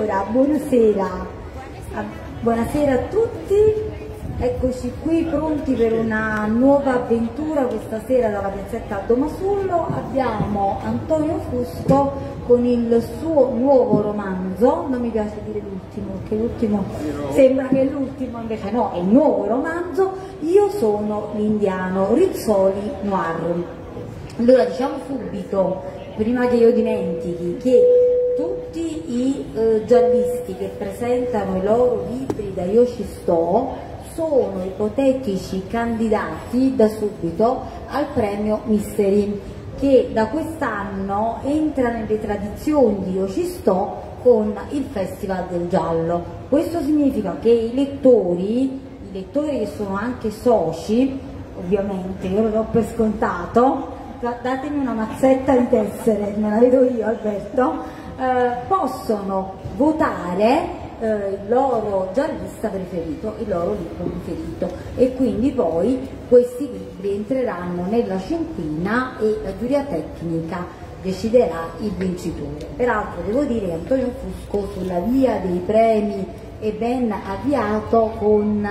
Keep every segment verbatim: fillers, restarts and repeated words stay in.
Allora, buonasera, buonasera a tutti, eccoci qui pronti per una nuova avventura questa sera dalla piazzetta Aldo Masullo. Abbiamo Antonio Fusco con il suo nuovo romanzo, non mi piace dire l'ultimo perché l'ultimo sembra che è l'ultimo, invece no, è il nuovo romanzo, Io sono l'indiano, Rizzoli Noir. Allora diciamo subito, prima che io dimentichi, che tutti i eh, giallisti che presentano i loro libri da Io ci sto sono ipotetici candidati da subito al premio Mystery, che da quest'anno entra nelle tradizioni di Io ci sto con il Festival del Giallo. Questo significa che i lettori, i lettori che sono anche soci, ovviamente io lo do per scontato, datemi una mazzetta di tessere, me la vedo io Alberto, eh, possono votare eh, il loro giallista preferito, il loro libro preferito, e quindi poi questi libri entreranno nella cinquina e la giuria tecnica deciderà il vincitore. Peraltro devo dire che Antonio Fusco sulla via dei premi è ben avviato con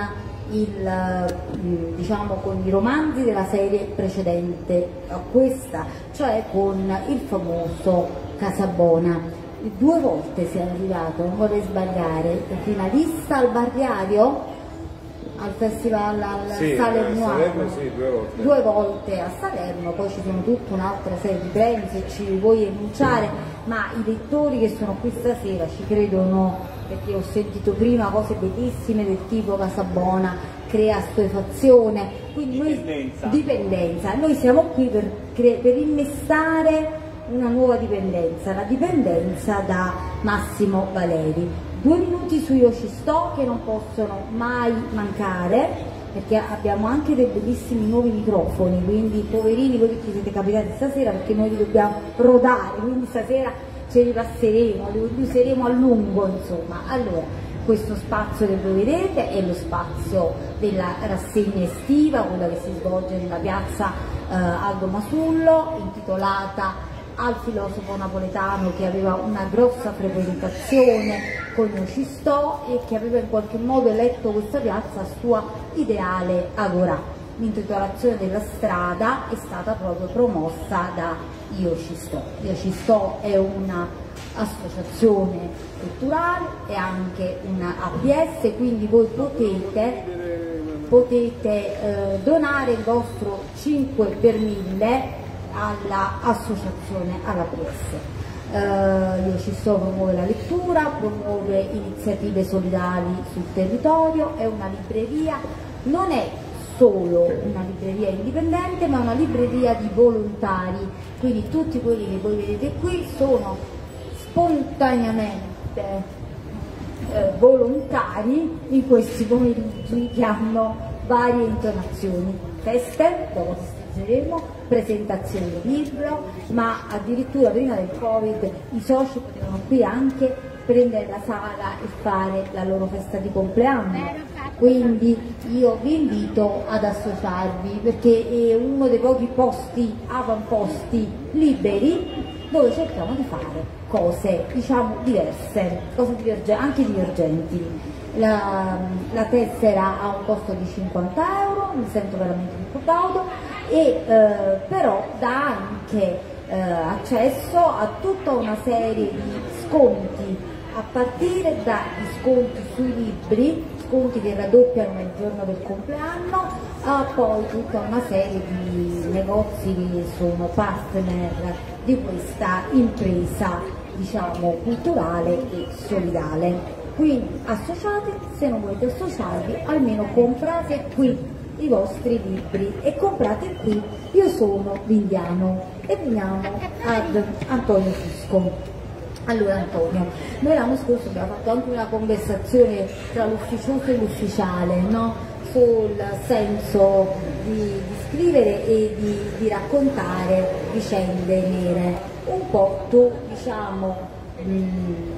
Il, diciamo, con i romanzi della serie precedente a questa, cioè con il famoso Casabona. Due volte si è arrivato, non vorrei sbagliare, finalista al Barriario, al festival al sì, Salerno, sì, due volte. due volte a Salerno, poi ci sono tutta un'altra serie di premi se ci vuoi enunciare, ma i lettori che sono qui stasera ci credono, perché ho sentito prima cose bellissime del tipo Casabona crea assuefazione, quindi dipendenza. Noi, dipendenza. Noi siamo qui per, per innestare una nuova dipendenza, la dipendenza da Massimo Valeri. Due minuti su Io ci sto che non possono mai mancare, perché abbiamo anche dei bellissimi nuovi microfoni, quindi poverini voi che ci siete capitati stasera, perché noi li dobbiamo rodare, quindi stasera ce li passeremo, li useremo a lungo, insomma. Allora, questo spazio che voi vedete è lo spazio della rassegna estiva, quella che si svolge nella piazza eh, Aldo Masullo, intitolata al filosofo napoletano che aveva una grossa frequentazione con Io ci sto e che aveva in qualche modo eletto questa piazza a sua ideale agorà. L'intitolazione della strada è stata proprio promossa da Io ci sto. Io ci sto è un'associazione culturale, è anche una A P S, quindi voi potete, potete eh, donare il vostro cinque per mille all'associazione, alla P S. Uh, Io ci sto promuove la lettura, promuove iniziative solidali sul territorio, è una libreria, non è solo una libreria indipendente, ma una libreria di volontari, quindi tutti quelli che voi vedete qui sono spontaneamente eh, volontari in questi pomeriggi che hanno varie intonazioni, feste, dopo festeggeremo, presentazioni di libro, ma addirittura prima del Covid i soci potevano qui anche prendere la sala e fare la loro festa di compleanno, quindi io vi invito ad associarvi perché è uno dei pochi posti, avamposti liberi dove cerchiamo di fare cose diciamo diverse, cose divergenti, anche divergenti. La, la tessera ha un costo di cinquanta euro, mi sento veramente molto cauto, e eh, però dà anche eh, accesso a tutta una serie di sconti, a partire dagli sconti sui libri, sconti che raddoppiano il giorno del compleanno, a poi tutta una serie di negozi che sono partner di questa impresa, diciamo, culturale e solidale. Quindi associate, se non volete associarvi, almeno comprate qui i vostri libri e comprate qui Io sono l'indiano. E veniamo ad Antonio Fusco. Allora Antonio, noi l'anno scorso abbiamo fatto anche una conversazione tra l'ufficioso e l'ufficiale, no? Sul senso di, di scrivere e di, di raccontare vicende nere. Un po' tu, diciamo, mh,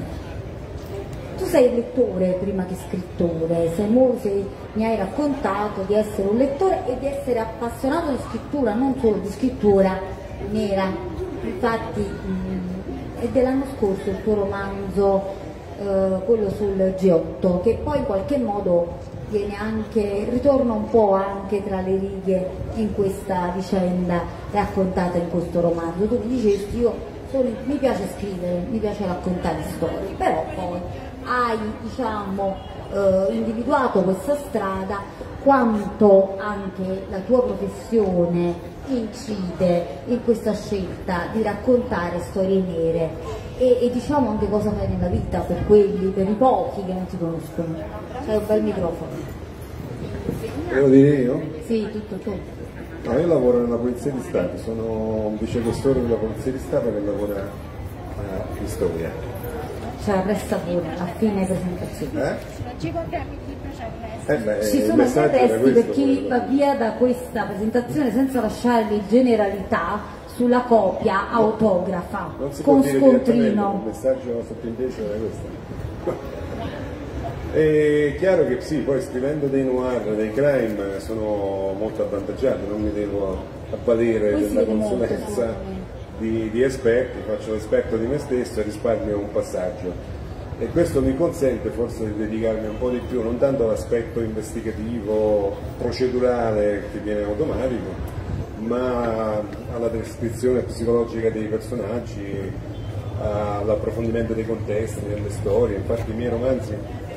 tu sei lettore prima che scrittore, sei, sei, mi hai raccontato di essere un lettore e di essere appassionato di scrittura, non solo di scrittura nera. Infatti mh, è dell'anno scorso il tuo romanzo eh, quello sul G otto, che poi in qualche modo viene anche, ritorna un po' anche tra le righe in questa vicenda raccontata in questo romanzo. Tu mi dicesti, io sono, mi piace scrivere, mi piace raccontare storie, però poi hai, diciamo, eh, individuato questa strada, quanto anche la tua professione incide in questa scelta di raccontare storie nere e, e diciamo anche cosa fai nella vita per quelli, per i pochi che non ti conoscono. C'hai un bel microfono. Devo dire io? Sì, tutto tu. No, io lavoro nella Polizia di Stato, sono un vicequestore della Polizia di Stato che lavora a Pistoia. C'è la pressa pure, a fine presentazione. Eh? Ci compriamo il libro, c'è Eh beh, Ci il sono dei messaggio era resti per questo, chi quello. va via da questa presentazione senza lasciarvi generalità sulla copia autografa Non si può con dire direttamente, il scontrino. messaggio sottinteso era questo. È chiaro che sì, poi scrivendo dei noir, dei crime, sono molto avvantaggiato, non mi devo avvalere Poi si della vede molto, consulenza assolutamente. di, di esperti, faccio l'esperto di me stesso e risparmio un passaggio. E questo mi consente forse di dedicarmi un po' di più, non tanto all'aspetto investigativo, procedurale che viene automatico, ma alla descrizione psicologica dei personaggi, all'approfondimento dei contesti, delle storie. Infatti i miei romanzi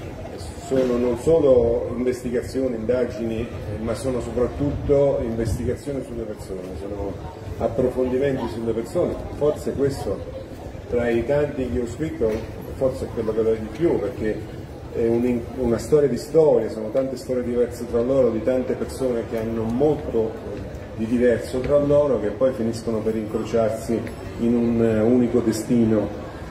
sono non solo investigazioni, indagini, ma sono soprattutto investigazioni sulle persone, sono approfondimenti sulle persone. Forse questo, tra i tanti che ho scritto, forse è quello che do di più, perché è un, una storia di storie, sono tante storie diverse tra loro, di tante persone che hanno molto di diverso tra loro, che poi finiscono per incrociarsi in un unico destino,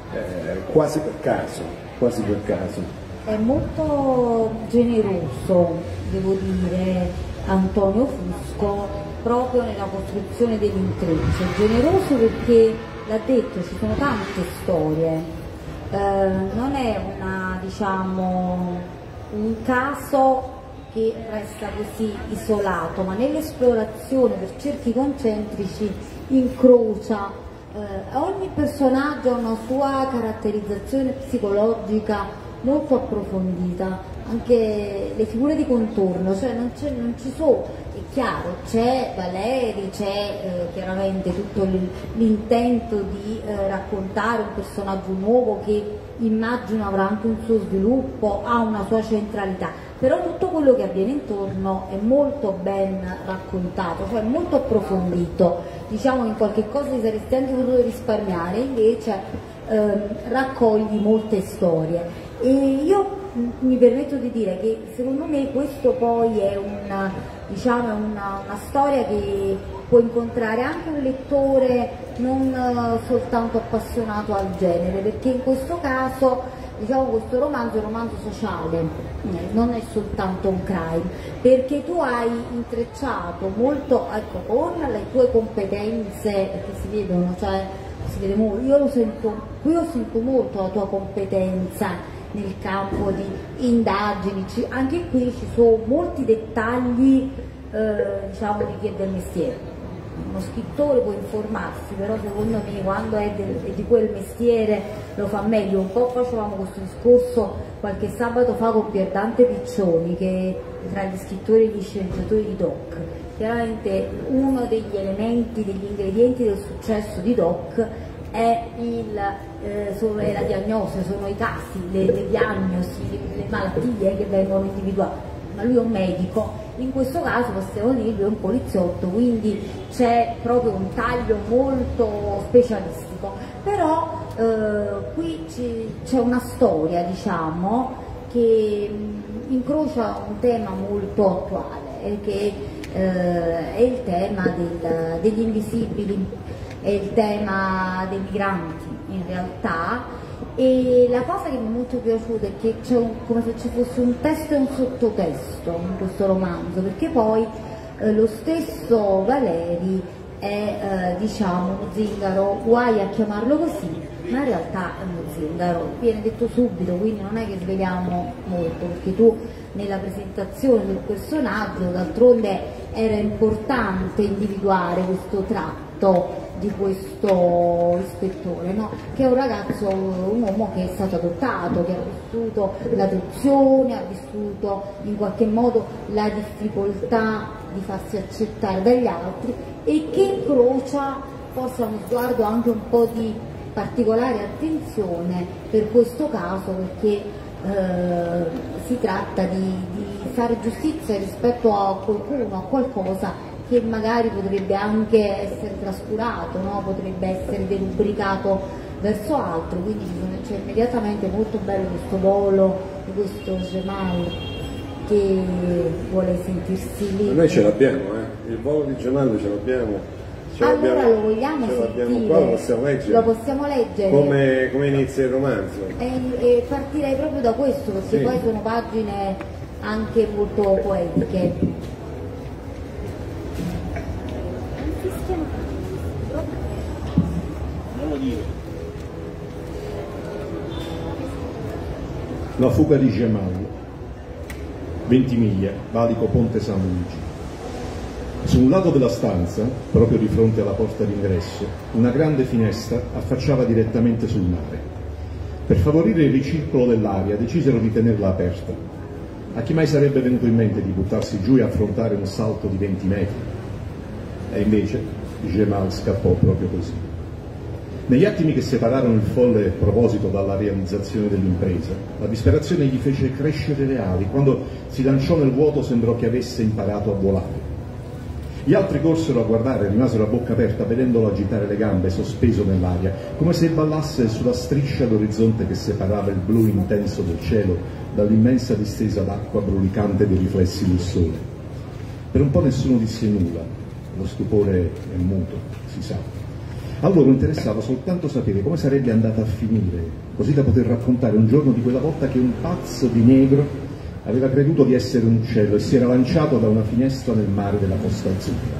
eh, quasi per caso, quasi per caso. È molto generoso, devo dire, Antonio Fusco, proprio nella costruzione dell'intreccio. Generoso perché, l'ha detto, ci sono tante storie. Eh, non è una, diciamo, un caso che resta così isolato, ma nell'esplorazione per cerchi concentrici incrocia, eh, ogni personaggio ha una sua caratterizzazione psicologica molto approfondita, anche le figure di contorno, cioè non, non ci sono, è chiaro, c'è Valeri, c'è eh, chiaramente tutto l'intento di eh, raccontare un personaggio nuovo che immagino avrà anche un suo sviluppo, ha una sua centralità, però tutto quello che avviene intorno è molto ben raccontato, cioè molto approfondito, diciamo in qualche cosa ti saresti anche potuto risparmiare, invece eh, raccogli molte storie. E io mi permetto di dire che secondo me questo poi è una, diciamo, una, una storia che può incontrare anche un lettore non soltanto appassionato al genere, perché in questo caso, diciamo, questo romanzo è un romanzo sociale, non è soltanto un crime, perché tu hai intrecciato molto, ecco, con le tue competenze, che si vedono, cioè si vede molto, io lo sento, qui ho sento molto la tua competenza nel campo di indagini, anche qui ci sono molti dettagli, eh, diciamo, di chi è del mestiere. Uno scrittore può informarsi, però secondo me quando è, del, è di quel mestiere lo fa meglio. Un po' facevamo questo discorso qualche sabato fa con Pierdante Piccioni, che tra gli scrittori e gli sceneggiatori di Doc. Chiaramente uno degli elementi, degli ingredienti del successo di Doc è, il, eh, sono, è la diagnosi, sono i casi, le, le diagnosi, le malattie che vengono individuate. Ma lui è un medico, in questo caso possiamo dire lui è un poliziotto, quindi c'è proprio un taglio molto specialistico. Però eh, qui c'è una storia, diciamo, che incrocia un tema molto attuale, che eh, è il tema del, degli invisibili, è il tema dei migranti in realtà, e la cosa che mi è molto piaciuta è che c'è come se ci fosse un testo e un sottotesto in questo romanzo, perché poi eh, lo stesso Valeri è eh, diciamo uno zingaro, guai a chiamarlo così, ma in realtà è uno zingaro, viene detto subito, quindi non è che sveliamo molto, perché tu nella presentazione del personaggio, d'altronde era importante individuare questo tratto di questo ispettore, no? Che è un ragazzo, un uomo che è stato adottato, che ha vissuto l'adozione, ha vissuto in qualche modo la difficoltà di farsi accettare dagli altri e che incrocia forse a uno sguardo anche un po' di particolare attenzione per questo caso, perché eh, si tratta di, di fare giustizia rispetto a qualcuno, a qualcosa che magari potrebbe anche essere trascurato, no? Potrebbe essere derubricato verso altro, quindi c'è immediatamente molto bello questo volo di questo Gemal che vuole sentirsi lì. Noi ce l'abbiamo, eh? Il volo di Gemal ce l'abbiamo. Ce allora l'abbiamo, lo vogliamo ce sentire, qua, lo possiamo leggere, lo possiamo leggere. Come, come inizia il romanzo. E, e partirei proprio da questo, perché sì, poi sono pagine anche molto poetiche. La fuga di Gemal, Ventimiglia, valico Ponte San Luigi. Su un lato della stanza, proprio di fronte alla porta d'ingresso, una grande finestra affacciava direttamente sul mare. Per favorire il ricircolo dell'aria decisero di tenerla aperta. A chi mai sarebbe venuto in mente di buttarsi giù e affrontare un salto di venti metri? E invece Gemal scappò proprio così. Negli attimi che separarono il folle proposito dalla realizzazione dell'impresa, la disperazione gli fece crescere le ali. Quando si lanciò nel vuoto sembrò che avesse imparato a volare. Gli altri corsero a guardare e rimasero a bocca aperta vedendolo agitare le gambe sospeso nell'aria, come se ballasse sulla striscia d'orizzonte che separava il blu intenso del cielo dall'immensa distesa d'acqua brulicante dei riflessi del sole. Per un po' nessuno disse nulla, lo stupore è muto, si sa. A loro interessava soltanto sapere come sarebbe andata a finire, così da poter raccontare un giorno di quella volta che un pazzo di negro aveva creduto di essere un uccello e si era lanciato da una finestra nel mare della Costa Azzurra.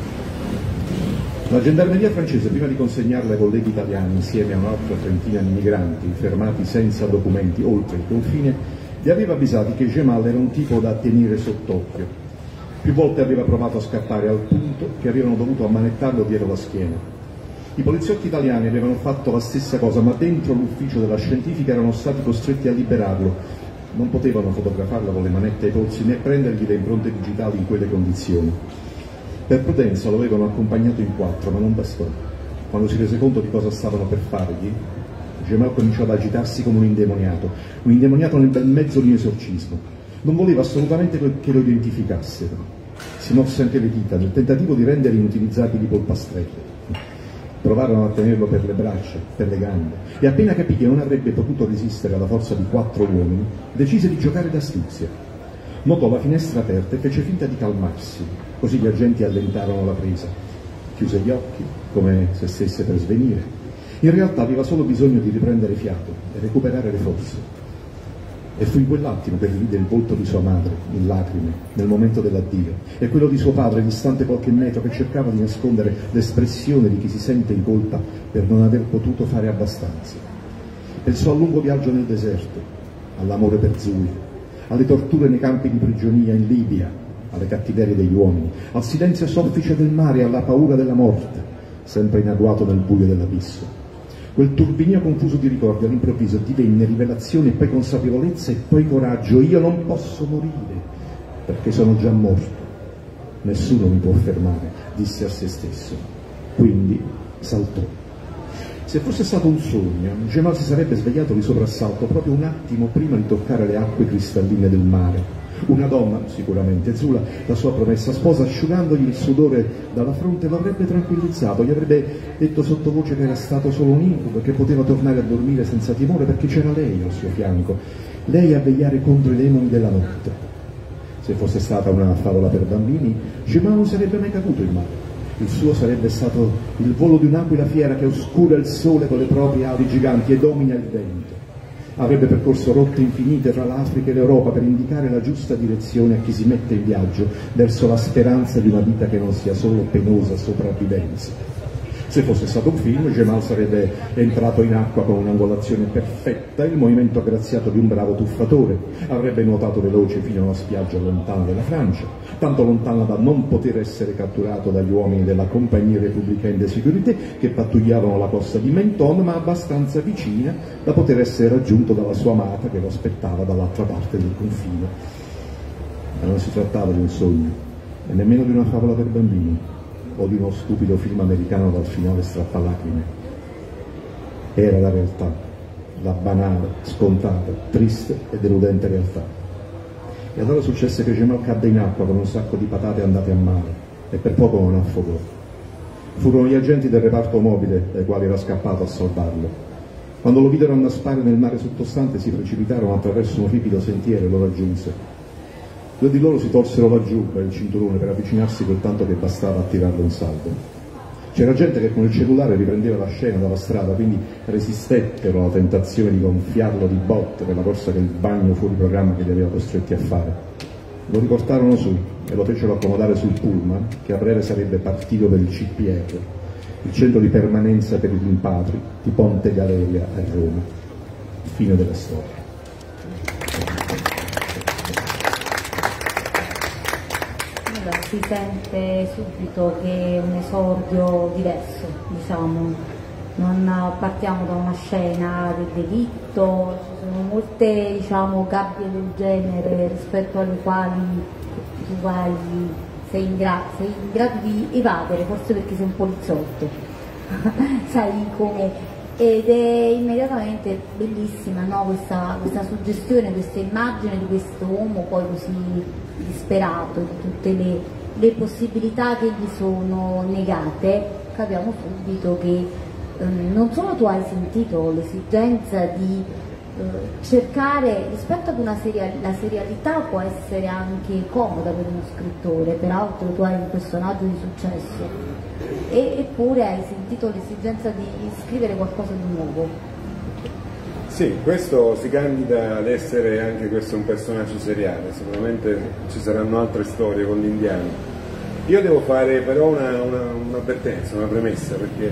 La gendarmeria francese, prima di consegnarla ai colleghi italiani insieme a un'altra trentina di migranti fermati senza documenti oltre il confine, li aveva avvisati che Gemal era un tipo da tenere sott'occhio. Più volte aveva provato a scappare al punto che avevano dovuto ammanettarlo dietro la schiena. I poliziotti italiani avevano fatto la stessa cosa, ma dentro l'ufficio della scientifica erano stati costretti a liberarlo. Non potevano fotografarlo con le manette ai polsi né prendergli le impronte digitali in quelle condizioni. Per prudenza lo avevano accompagnato in quattro, ma non bastò. Quando si rese conto di cosa stavano per fargli, Gemal cominciò ad agitarsi come un indemoniato, un indemoniato nel bel mezzo di un esorcismo. Non voleva assolutamente che lo identificassero. Si mosse anche le dita nel tentativo di rendere inutilizzabili i polpastrelli. Provarono a tenerlo per le braccia, per le gambe, e appena capì che non avrebbe potuto resistere alla forza di quattro uomini, decise di giocare d'astuzia. Notò la finestra aperta e fece finta di calmarsi, così gli agenti allentarono la presa. Chiuse gli occhi, come se stesse per svenire. In realtà aveva solo bisogno di riprendere fiato e recuperare le forze. E fu in quell'attimo che rivide il volto di sua madre, in lacrime, nel momento dell'addio, e quello di suo padre, distante qualche metro, che cercava di nascondere l'espressione di chi si sente in colpa per non aver potuto fare abbastanza. Pensò al lungo viaggio nel deserto, all'amore per Zui, alle torture nei campi di prigionia in Libia, alle cattiverie degli uomini, al silenzio soffice del mare e alla paura della morte, sempre in agguato nel buio dell'abisso. Quel turbinio confuso di ricordi all'improvviso divenne rivelazione e poi consapevolezza e poi coraggio. Io non posso morire perché sono già morto. Nessuno mi può fermare, disse a se stesso. Quindi saltò. Se fosse stato un sogno, Gemal si sarebbe svegliato di soprassalto proprio un attimo prima di toccare le acque cristalline del mare. Una donna, sicuramente Zula, la sua promessa sposa, asciugandogli il sudore dalla fronte, lo avrebbe tranquillizzato, gli avrebbe detto sottovoce che era stato solo un incubo e che poteva tornare a dormire senza timore perché c'era lei al suo fianco, lei a vegliare contro i demoni della notte. Se fosse stata una favola per bambini, Gemal non sarebbe mai caduto in mare. Il suo sarebbe stato il volo di un'aquila fiera che oscura il sole con le proprie ali giganti e domina il vento. Avrebbe percorso rotte infinite tra l'Africa e l'Europa per indicare la giusta direzione a chi si mette in viaggio verso la speranza di una vita che non sia solo penosa sopravvivenza. Se fosse stato un film, Gemal sarebbe entrato in acqua con un'angolazione perfetta, il movimento graziato di un bravo tuffatore, avrebbe nuotato veloce fino a una spiaggia lontana della Francia, tanto lontana da non poter essere catturato dagli uomini della Compagnie Républicaine de Sécurité che pattugliavano la costa di Menton, ma abbastanza vicina da poter essere raggiunto dalla sua amata che lo aspettava dall'altra parte del confine. Ma non si trattava di un sogno, e nemmeno di una favola per bambini, o di uno stupido film americano dal finale strappalacrime. Era la realtà, la banale, scontata, triste e deludente realtà. E allora successe che Gemal cadde in acqua con un sacco di patate andate a mare, e per poco non affogò. Furono gli agenti del reparto mobile dai quali era scappato a salvarlo. Quando lo videro annaspare nel mare sottostante si precipitarono attraverso un ripido sentiero e lo raggiunse. Due di loro si tolsero laggiù per il cinturone per avvicinarsi quel tanto che bastava a tirarlo in salvo. C'era gente che con il cellulare riprendeva la scena dalla strada, quindi resistettero alla tentazione di gonfiarlo di botte per la corsa che il bagno fuori programma che li aveva costretti a fare. Lo riportarono su e lo fecero accomodare sul pullman che a breve sarebbe partito per il C P R, il centro di permanenza per i rimpatri di Ponte Galeria a Roma. Fine della storia. Si sente subito che è un esordio diverso, diciamo, non partiamo da una scena del delitto, ci sono molte, diciamo, gabbie del genere rispetto alle quali tu vai, sei in, gra sei in grado di evadere, forse perché sei un poliziotto, sai come, ed è immediatamente bellissima, no? questa, questa suggestione, questa immagine di questo uomo poi così disperato di tutte le, le possibilità che gli sono negate. Capiamo subito che ehm, non solo tu hai sentito l'esigenza di eh, cercare, rispetto ad una seria, la serialità può essere anche comoda per uno scrittore, peraltro tu hai un personaggio di successo, e, eppure hai sentito l'esigenza di scrivere qualcosa di nuovo. Sì, questo si candida ad essere anche questo un personaggio seriale, sicuramente ci saranno altre storie con gli indiani. Io devo fare però un'avvertenza, una, una premessa, perché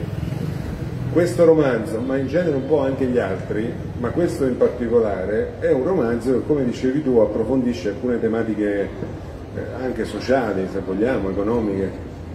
questo romanzo, ma in genere un po' anche gli altri, ma questo in particolare, è un romanzo che, come dicevi tu, approfondisce alcune tematiche eh, anche sociali, se vogliamo, economiche,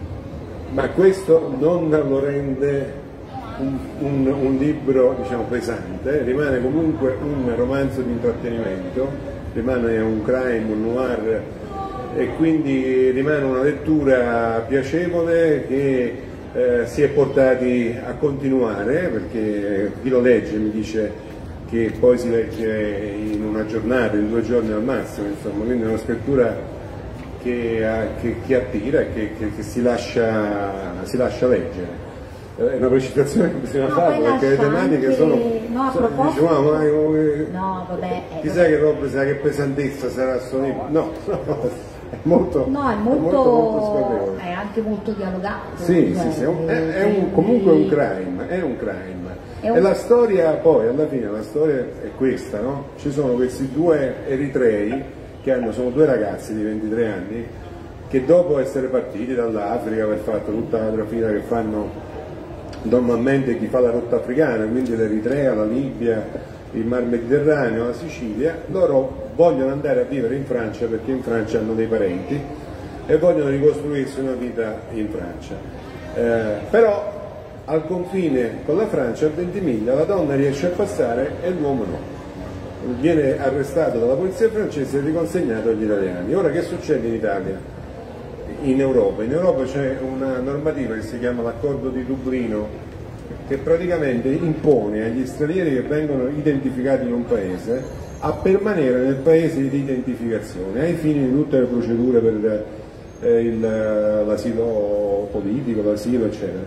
ma questo non lo rende Un, un, un libro, diciamo, pesante, rimane comunque un romanzo di intrattenimento, rimane un crime, un noir, e quindi rimane una lettura piacevole che eh, si è portati a continuare, perché chi lo legge mi dice che poi si legge in una giornata, in due giorni al massimo, insomma, quindi è una scrittura che, che, che attira e che, che, che si, lascia, si lascia leggere. È una precisazione che bisogna no, fare, perché le tematiche anche... sono, no, a sono proposito... dice, ma, ma, eh, no, vabbè, eh, chissà che roba, chissà che pesantezza sarà sto libro. No, no, è molto, no, è molto, molto, molto è anche molto dialogato. Sì, cioè, sì, sì, è, un, è, è un, comunque un crime, è un crime. È un... E la storia poi, alla fine, la storia è questa, no? Ci sono questi due eritrei, che hanno, sono due ragazzi di ventitré anni, che dopo essere partiti dall'Africa per fare tutta la trafila che fanno normalmente chi fa la rotta africana, quindi l'Eritrea, la Libia, il Mar Mediterraneo, la Sicilia, loro vogliono andare a vivere in Francia perché in Francia hanno dei parenti e vogliono ricostruirsi una vita in Francia. Eh, però al confine con la Francia, a Ventimiglia, la donna riesce a passare e l'uomo no. Viene arrestato dalla polizia francese e riconsegnato agli italiani. Ora che succede in Italia? In Europa. In Europa c'è una normativa che si chiama l'accordo di Dublino, che praticamente impone agli stranieri che vengono identificati in un paese a permanere nel paese di identificazione ai fini di tutte le procedure per eh, l'asilo politico, l'asilo eccetera.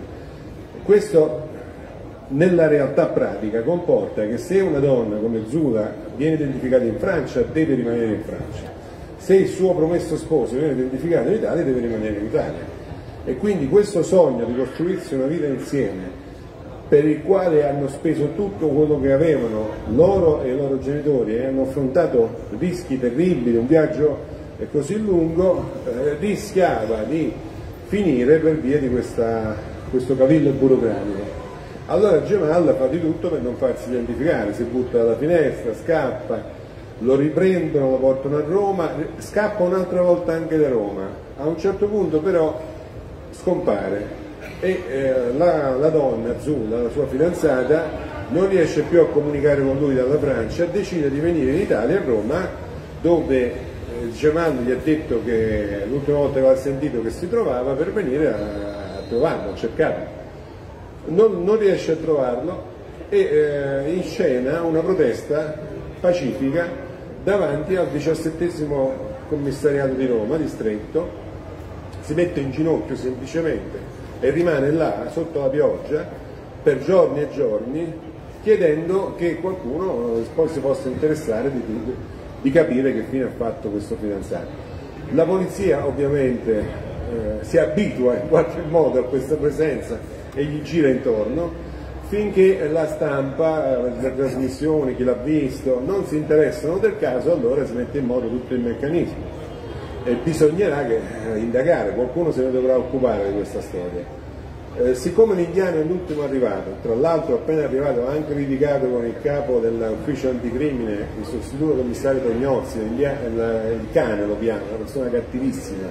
Questo nella realtà pratica comporta che se una donna come Zula viene identificata in Francia deve rimanere in Francia. Se il suo promesso sposo viene identificato in Italia deve rimanere in Italia, e quindi questo sogno di costruirsi una vita insieme, per il quale hanno speso tutto quello che avevano loro e i loro genitori e hanno affrontato rischi terribili, un viaggio così lungo, eh, rischiava di finire per via di questa questo cavillo burocratico. Allora Gemal fa di tutto per non farsi identificare, si butta dalla finestra, scappa, lo riprendono, lo portano a Roma, scappa un'altra volta anche da Roma, a un certo punto però scompare e eh, la, la donna Zula, la sua fidanzata, non riesce più a comunicare con lui dalla Francia, decide di venire in Italia, a Roma, dove eh, Gemal gli ha detto che l'ultima volta che aveva sentito che si trovava, per venire a, a trovarlo, a cercarlo. Non, non riesce a trovarlo e eh, inscena una protesta pacifica davanti al diciassettesimo commissariato di Roma, distretto, si mette in ginocchio semplicemente e rimane là sotto la pioggia per giorni e giorni chiedendo che qualcuno poi si possa interessare di, di, di capire che fine ha fatto questo fidanzato. La polizia ovviamente eh, si abitua in qualche modo a questa presenza e gli gira intorno, finché la stampa, le trasmissioni, chi l'ha visto, non si interessano del caso, allora si mette in moto tutto il meccanismo e bisognerà che, eh, indagare, qualcuno se ne dovrà occupare di questa storia. Eh, siccome l'indiano è l'ultimo arrivato, tra l'altro appena arrivato ha anche litigato con il capo dell'ufficio anticrimine, il sostituto commissario Tognozzi, il, il cane lo chiama, una persona cattivissima,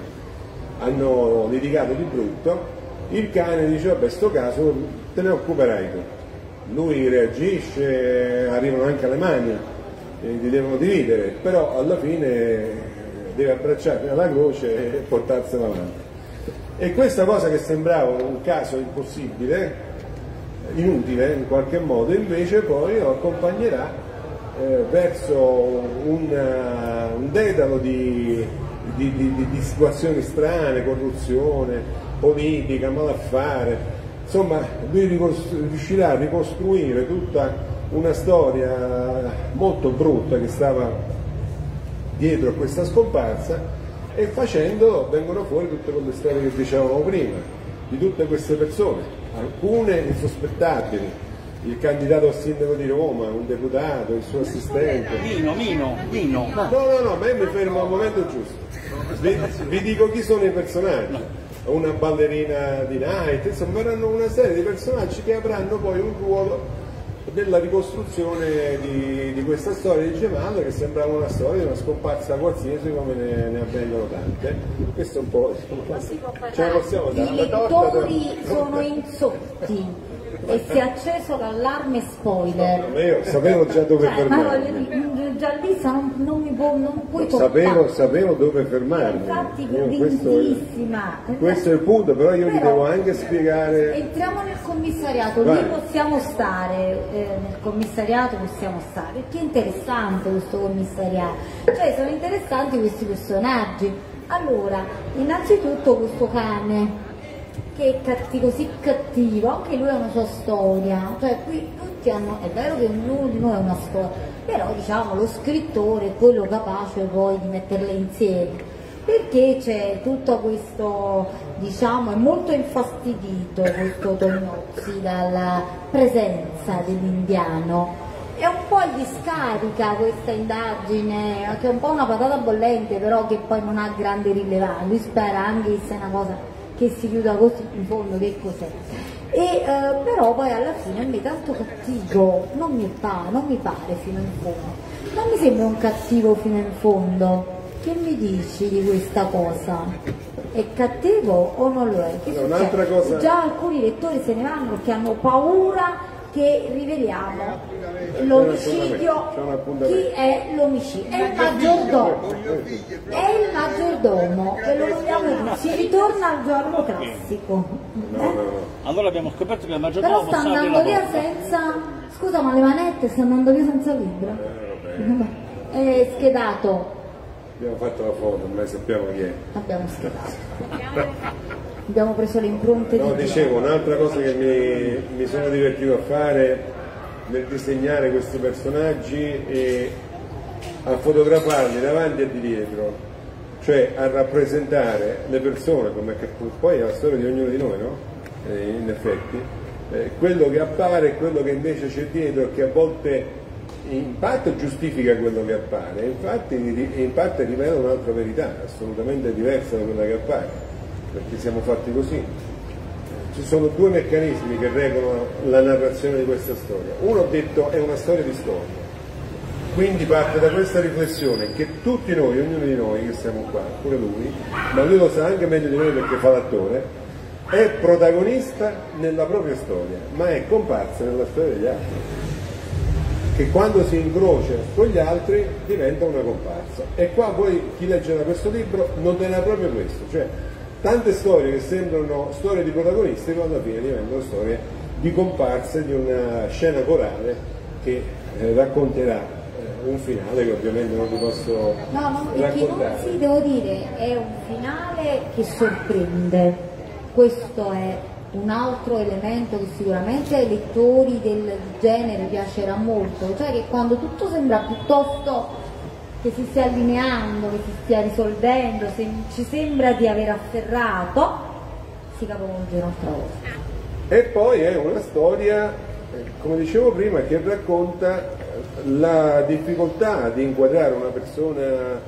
hanno litigato di brutto. Il cane dice, vabbè, sto caso te ne occuperai tu. Lui reagisce, arrivano anche alle mani, eh, li devono dividere, però alla fine deve abbracciare alla croce e portarsela avanti. E questa cosa che sembrava un caso impossibile, inutile in qualche modo, invece poi lo accompagnerà eh, verso un, uh, un dedalo di, di, di, di, di situazioni strane, corruzione, politica, malaffare, insomma lui riuscirà a ricostruire tutta una storia molto brutta che stava dietro a questa scomparsa e facendo vengono fuori tutte quelle storie che dicevamo prima, di tutte queste persone, alcune insospettabili, il candidato a sindaco di Roma, un deputato, il suo assistente. Mino, Mino, Mino. No, no, no, ma io mi fermo al momento giusto. Vi, vi dico chi sono i personaggi. Una ballerina di night, insomma verranno una serie di personaggi che avranno poi un ruolo nella ricostruzione di, di questa storia di Gemal, che sembrava una storia di una scomparsa qualsiasi come ne, ne avvengono tante. Questo è un po', ce la possiamo dare. I lettori sono insotti e si è acceso l'allarme spoiler. Ma io sapevo già dove cioè, fermarmi. Ma Giallista non, non mi può, non puoi sapevo, sapevo dove fermarmi. Infatti, io, questo, è, questo è il punto, però io però, vi devo anche spiegare. Entriamo nel commissariato, Vai. lì possiamo stare, eh, nel commissariato possiamo stare, perché è interessante questo commissariato, cioè sono interessanti questi personaggi. Allora, innanzitutto questo cane che è cattivo, così cattivo, anche lui ha una sua storia, cioè qui tutti hanno, è vero che ognuno di noi ha una storia, però diciamo lo scrittore è quello capace poi di metterle insieme, perché c'è tutto questo, diciamo, è molto infastidito questo Tognozzi dalla presenza dell'indiano, è un po' in discarica questa indagine, che è un po' una patata bollente, però che poi non ha grande rilevanza, lui spera anche che sia una cosa che si chiuda così, in fondo che cos'è. E eh, però poi alla fine a me tanto cattivo non mi pare, non mi pare fino in fondo, non mi sembra un cattivo fino in fondo. Che mi dici di questa cosa? È cattivo o non lo è? Che no, un'altra cosa... Già alcuni lettori se ne vanno perché hanno paura che riveliamo l'omicidio. Chi è l'omicidio? È il maggiordomo, è il maggiordomo e lo vogliamo, si ritorna al giorno classico. No, no, no. Allora abbiamo scoperto che il maggiordomo però sta andando via senza, scusa, ma le manette sta andando via senza libro, è schedato. Abbiamo fatto la foto, ormai sappiamo chi è. Abbiamo schedato. Abbiamo preso le impronte no, di dicevo, un'altra cosa che mi, mi sono divertito a fare nel disegnare questi personaggi e a fotografarli davanti e di dietro, cioè a rappresentare le persone, come che poi è la storia di ognuno di noi, no? Eh, in effetti, eh, quello che appare e quello che invece c'è dietro e che a volte in parte giustifica quello che appare, infatti in parte rivela un'altra verità assolutamente diversa da quella che appare, perché siamo fatti così. ci sono due meccanismi che regolano la narrazione di questa storia. Uno, ho detto, è una storia di storia, quindi parte da questa riflessione che tutti noi, ognuno di noi che siamo qua, pure lui, ma lui lo sa anche meglio di noi perché fa l'attore, è protagonista nella propria storia, ma è comparsa nella storia degli altri, che quando si incrocia con gli altri diventa una comparsa. E qua poi chi leggerà questo libro noterà proprio questo, cioè tante storie che sembrano storie di protagonisti ma alla fine diventano storie di comparse di una scena corale che eh, racconterà eh, un finale che ovviamente non vi posso no, no, raccontare. Sì, devo dire, è un finale che sorprende. Questo è un altro elemento che sicuramente ai lettori del genere piacerà molto, cioè che quando tutto sembra piuttosto che si stia allineando, che si stia risolvendo, se ci sembra di aver afferrato, si capovolge un'altra volta. E poi è una storia, come dicevo prima, che racconta la difficoltà di inquadrare una persona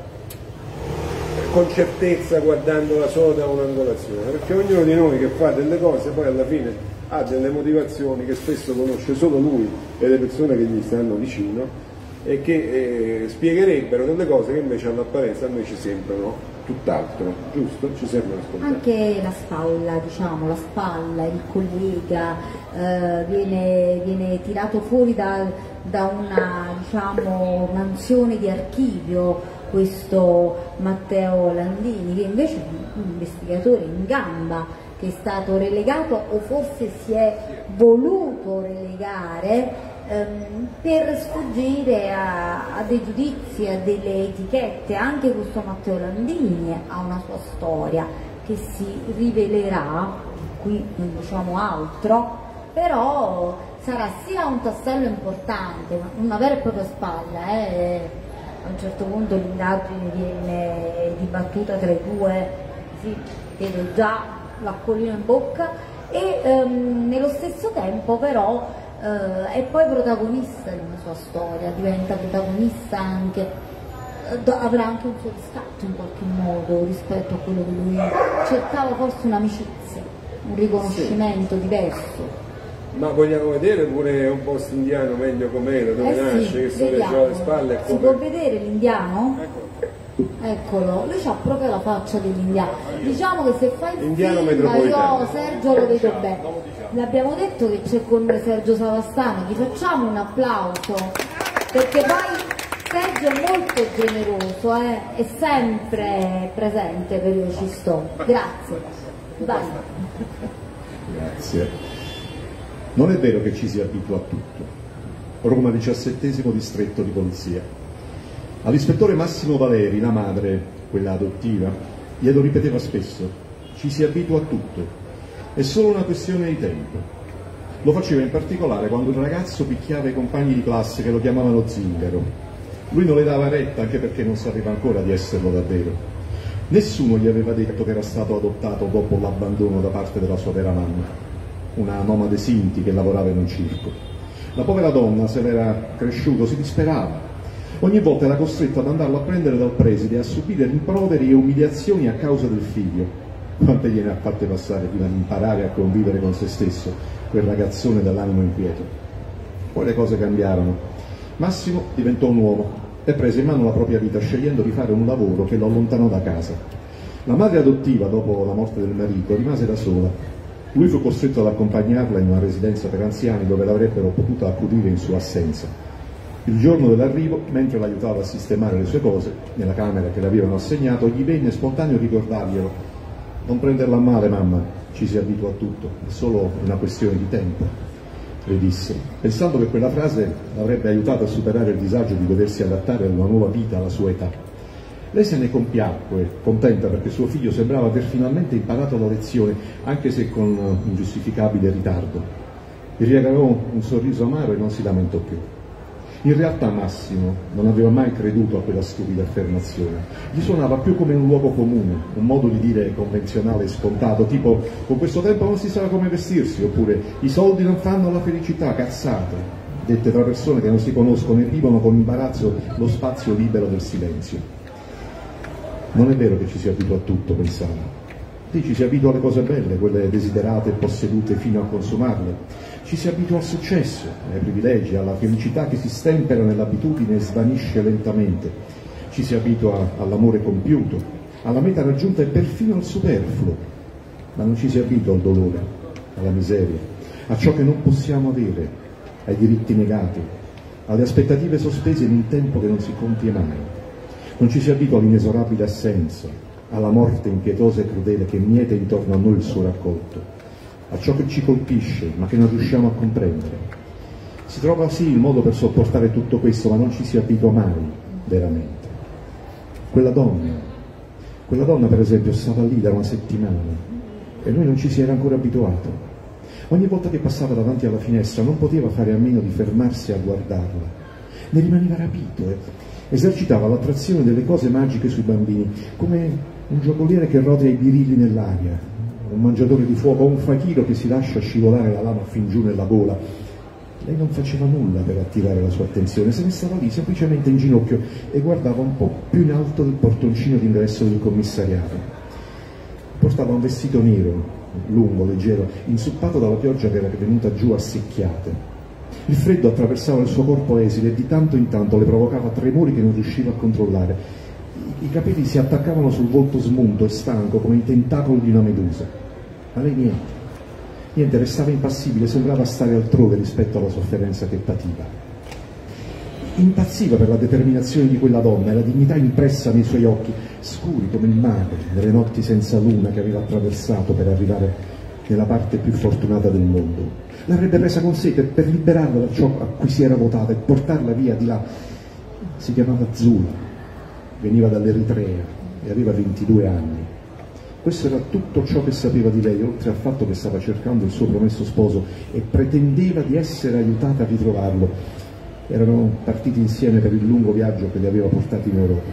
con certezza guardandola solo da un'angolazione, perché ognuno di noi che fa delle cose poi alla fine ha delle motivazioni che spesso conosce solo lui e le persone che gli stanno vicino e che eh, spiegherebbero delle cose che invece all'apparenza a noi ci sembrano tutt'altro, giusto? Ci sembrano scontate. Anche la spalla, diciamo, la spalla, il collega eh, viene, viene tirato fuori da, da una, diciamo, mansione di archivio, questo Matteo Landini, che invece è un investigatore in gamba, che è stato relegato o forse si è voluto relegare ehm, per sfuggire a, a dei giudizi, a delle etichette. Anche questo Matteo Landini ha una sua storia che si rivelerà, qui non diciamo altro, però sarà sia un tassello importante, una vera e propria spalla, eh. A un certo punto l'indagine viene dibattuta tra i due, sì, vedo già l'acquolina in bocca, e ehm, nello stesso tempo però eh, è poi protagonista di una sua storia, diventa protagonista anche, eh, avrà anche un suo riscatto in qualche modo rispetto a quello che lui cercava, forse un'amicizia, un riconoscimento sì. diverso. Ma vogliamo vedere pure un post indiano meglio com'era, dove eh nasce, sì, che storia c'ha alle spalle? Si può vedere l'indiano? Eccolo. Eccolo, lui ha proprio la faccia dell'indiano. Diciamo che se fai il Indiano film, metropolitano. io Sergio lo vedo bene. L'abbiamo detto che c'è con noi Sergio Savastano, gli facciamo un applauso, perché poi Sergio è molto generoso, eh? È sempre presente per Io Ci Sto. Grazie. Vai. Grazie. Non è vero che ci si abitua a tutto. Roma, diciassettesimo distretto di polizia. All'ispettore Massimo Valeri, la madre, quella adottiva, glielo ripeteva spesso: ci si abitua a tutto, è solo una questione di tempo. Lo faceva in particolare quando il ragazzo picchiava i compagni di classe che lo chiamavano zingaro. Lui non le dava retta, anche perché non sapeva ancora di esserlo davvero. Nessuno gli aveva detto che era stato adottato dopo l'abbandono da parte della sua vera mamma, una nomade Sinti che lavorava in un circo. La povera donna, se l'era cresciuto, si disperava. Ogni volta era costretta ad andarlo a prendere dal preside e a subire rimproveri e umiliazioni a causa del figlio. Quante gliene ha fatte passare prima di imparare a convivere con se stesso, quel ragazzone dall'animo inquieto. Poi le cose cambiarono. Massimo diventò un uomo e prese in mano la propria vita, scegliendo di fare un lavoro che lo allontanò da casa. La madre adottiva, dopo la morte del marito, rimase da sola. Lui fu costretto ad accompagnarla in una residenza per anziani dove l'avrebbero potuta accudire in sua assenza. Il giorno dell'arrivo, mentre l'aiutava a sistemare le sue cose, nella camera che le avevano assegnato, gli venne spontaneo ricordarglielo: non prenderla a male, mamma, ci si abitua a tutto, è solo una questione di tempo, le disse, pensando che quella frase l'avrebbe aiutato a superare il disagio di doversi adattare a una nuova vita alla sua età. Lei se ne compiacque, contenta perché suo figlio sembrava aver finalmente imparato la lezione, anche se con ingiustificabile ritardo. Gli regalò un sorriso amaro e non si lamentò più. In realtà Massimo non aveva mai creduto a quella stupida affermazione. Gli suonava più come un luogo comune, un modo di dire convenzionale e scontato, tipo con questo tempo non si sa come vestirsi, oppure i soldi non fanno la felicità, cazzate, dette tra persone che non si conoscono e vivono con imbarazzo lo spazio libero del silenzio. Non è vero che ci si abitua a tutto, pensava. Sì, ci si abitua alle cose belle, quelle desiderate e possedute fino a consumarle. Ci si abitua al successo, ai privilegi, alla felicità che si stempera nell'abitudine e svanisce lentamente. Ci si abitua all'amore compiuto, alla meta raggiunta e perfino al superfluo, ma non ci si abitua al dolore, alla miseria, a ciò che non possiamo avere, ai diritti negati, alle aspettative sospese in un tempo che non si compie mai. Non ci si abitua all'inesorabile assenza, alla morte impietosa e crudele che miete intorno a noi il suo raccolto, a ciò che ci colpisce ma che non riusciamo a comprendere. Si trova sì il modo per sopportare tutto questo, ma non ci si abitua mai veramente. Quella donna, quella donna per esempio stava lì da una settimana e lui non ci si era ancora abituato. Ogni volta che passava davanti alla finestra non poteva fare a meno di fermarsi a guardarla. Ne rimaneva rapito e esercitava l'attrazione delle cose magiche sui bambini, come un giocoliere che rotea i birilli nell'aria, un mangiatore di fuoco o un fakiro che si lascia scivolare la lama fin giù nella gola. Lei non faceva nulla per attirare la sua attenzione, se ne stava lì semplicemente in ginocchio e guardava un po' più in alto del portoncino d'ingresso del commissariato. Portava un vestito nero, lungo, leggero, insuppato dalla pioggia che era venuta giù a secchiate. Il freddo attraversava il suo corpo esile e di tanto in tanto le provocava tremori che non riusciva a controllare. I, i capelli si attaccavano sul volto smunto e stanco come i tentacoli di una medusa. Ma lei niente. Niente, restava impassibile, sembrava stare altrove rispetto alla sofferenza che pativa. Impazziva per la determinazione di quella donna e la dignità impressa nei suoi occhi, scuri come il mare nelle notti senza luna che aveva attraversato per arrivare nella parte più fortunata del mondo. L'avrebbe presa con sé per, per liberarla da ciò a cui si era votata e portarla via di là. Si chiamava Zula, veniva dall'Eritrea e aveva ventidue anni. Questo era tutto ciò che sapeva di lei, oltre al fatto che stava cercando il suo promesso sposo e pretendeva di essere aiutata a ritrovarlo. Erano partiti insieme per il lungo viaggio che li aveva portati in Europa.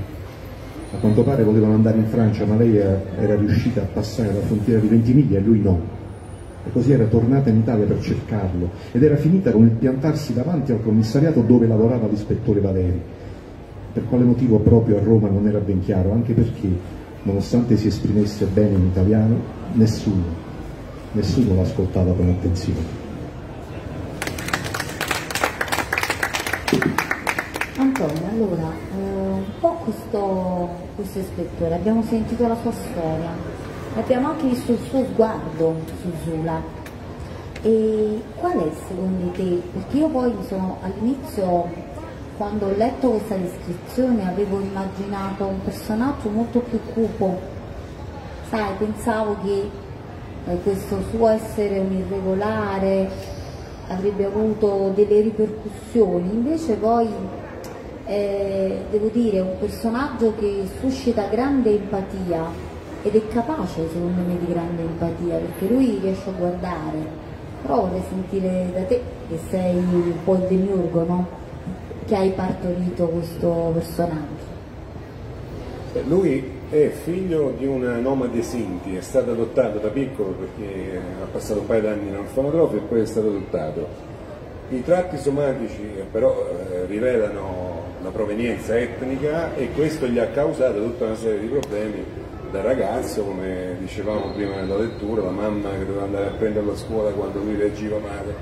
A quanto pare volevano andare in Francia, ma lei era, era riuscita a passare la frontiera di Ventimiglia e lui no. E così era tornata in Italia per cercarlo ed era finita con il piantarsi davanti al commissariato dove lavorava l'ispettore Valeri. Per quale motivo proprio a Roma non era ben chiaro, anche perché, nonostante si esprimesse bene in italiano, nessuno, nessuno l'ascoltava con attenzione. Antonio, allora, eh, un po' questo, questo ispettore, abbiamo sentito la sua storia, abbiamo anche visto il suo sguardo su Zula. E qual è secondo te? Perché io poi mi sono all'inizio, quando ho letto questa descrizione, avevo immaginato un personaggio molto più cupo, sai, pensavo che eh, questo suo essere un irregolare avrebbe avuto delle ripercussioni, invece poi eh, devo dire è un personaggio che suscita grande empatia ed è capace secondo me di grande empatia, perché lui riesce a guardare. Però vorrei sentire da te, che sei un po' il demiurgo, no? Che hai partorito questo personaggio. Lui è figlio di una nomade Sinti, è stato adottato da piccolo perché ha passato un paio d'anni in orfanotrofio e poi è stato adottato. I tratti somatici però eh, rivelano la provenienza etnica e questo gli ha causato tutta una serie di problemi da ragazzo, come dicevamo prima nella lettura, la mamma che doveva andare a prenderlo a scuola quando lui reagiva male.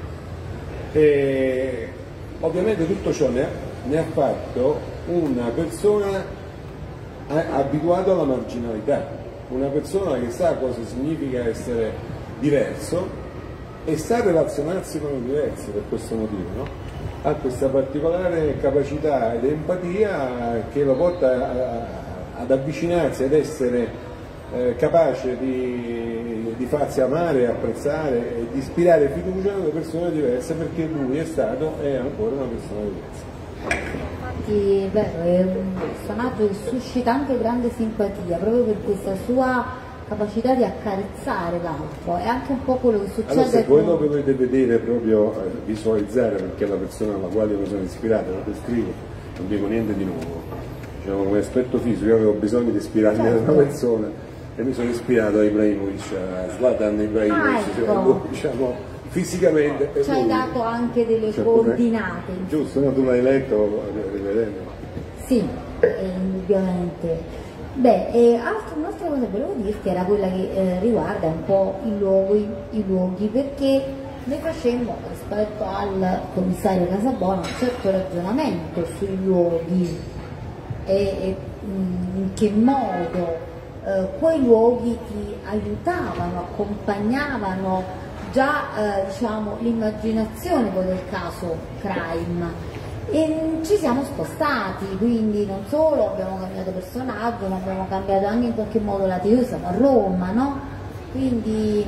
E ovviamente tutto ciò ne ha, ne ha fatto una persona abituata alla marginalità, una persona che sa cosa significa essere diverso e sa relazionarsi con i diversi per questo motivo, no? Ha questa particolare capacità ed empatia che lo porta a, ad avvicinarsi, ad essere eh, capace di, di farsi amare, apprezzare e di ispirare fiducia alle persone diverse, perché lui è stato e è ancora una persona diversa. Infatti è vero, è un personaggio che suscita anche grande simpatia proprio per questa sua capacità di accarezzare l'altro, è anche un po' quello che succede. Allora, se con... voi lo dovete vedere, proprio eh, visualizzare, perché è la persona alla quale io mi sono ispirato, la descrivo, non dico niente di nuovo. Diciamo, come aspetto fisico io avevo bisogno di ispirarmi certo. a una persona e mi sono ispirato a Ibrahimovic, a Zlatan Ibrahimovic, ah, ecco. cioè, lui, diciamo, fisicamente. Ci hai dato anche delle cioè, coordinate. Giusto, no? Tu l'hai letto rivedendo? Sì, indubbiamente. Beh, e altra, un'altra cosa che volevo dirti era quella che eh, riguarda un po' i luoghi, i luoghi, perché noi facemmo rispetto al commissario Casabona un certo ragionamento sui luoghi e, e in che modo eh, quei luoghi ti aiutavano, accompagnavano già eh, diciamo, l'immaginazione poi del caso crime. E ci siamo spostati, quindi non solo abbiamo cambiato personaggio, ma abbiamo cambiato anche in qualche modo la T V, siamo a Roma, no? Quindi...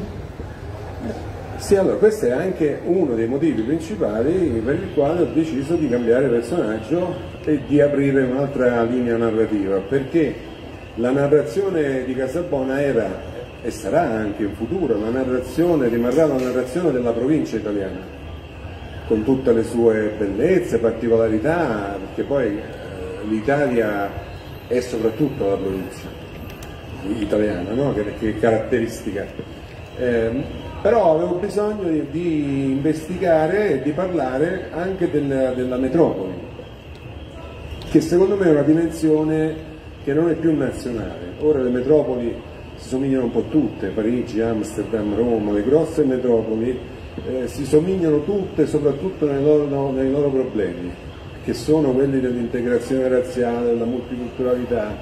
Sì, allora questo è anche uno dei motivi principali per il quale ho deciso di cambiare personaggio e di aprire un'altra linea narrativa, perché la narrazione di Casabona era, e sarà anche in futuro, la narrazione, rimarrà la narrazione della provincia italiana, con tutte le sue bellezze, particolarità, perché poi eh, l'Italia è soprattutto la provincia italiana, no? che, che è caratteristica. Eh, però avevo bisogno di, di investigare e di parlare anche del, della metropoli, che secondo me è una dimensione che non è più nazionale. Ora le metropoli si somigliano un po' tutte, Parigi, Amsterdam, Roma, le grosse metropoli Eh, si somigliano tutte soprattutto nei loro, no, nei loro problemi, che sono quelli dell'integrazione razziale, della multiculturalità,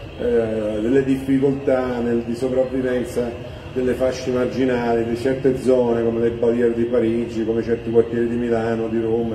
eh, delle difficoltà nel, di sopravvivenza delle fasce marginali di certe zone come le barriere di Parigi, come certi quartieri di Milano, di Roma,